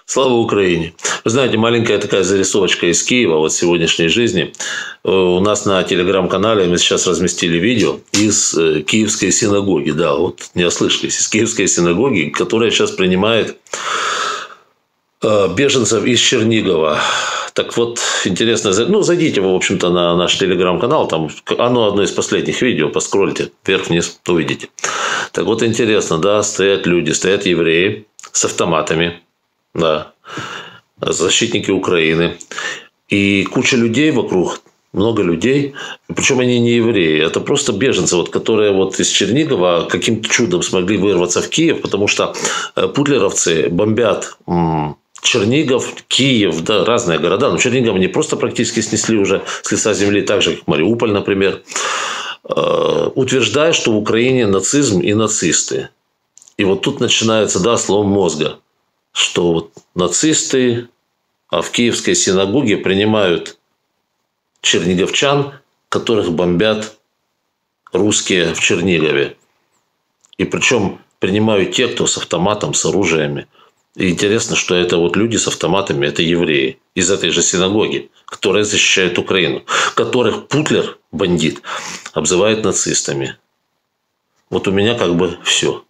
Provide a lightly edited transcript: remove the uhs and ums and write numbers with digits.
Слава Украине! Вы знаете, маленькая такая зарисовочка из Киева, вот сегодняшней жизни. У нас на телеграм-канале мы сейчас разместили видео из Киевской синагоги. Да, вот не ослышались. Из Киевской синагоги, которая сейчас принимает беженцев из Чернигова. Так вот, интересно, зайдите вы, в общем-то, на наш телеграм-канал, там оно одно из последних видео, поскрольте вверх-вниз, увидите. Так вот, интересно, да, стоят люди, стоят евреи с автоматами, да, защитники Украины, и куча людей вокруг, много людей, причем они не евреи, это просто беженцы, вот, которые вот из Чернигова каким-то чудом смогли вырваться в Киев, потому что путлеровцы бомбят Чернигов, Киев, да, разные города. Но Чернигов они просто практически снесли уже с лица земли, так же, как Мариуполь, например. Утверждая, что в Украине нацизм и нацисты. И вот тут начинается, да, слом мозга. Что вот нацисты, а в Киевской синагоге принимают черниговчан, которых бомбят русские в Чернигове. И причем принимают те, кто с автоматом, с оружиями. И интересно, что это вот люди с автоматами, это евреи из этой же синагоги, которые защищают Украину, которых Путлер, бандит, обзывает нацистами. Вот у меня как бы все.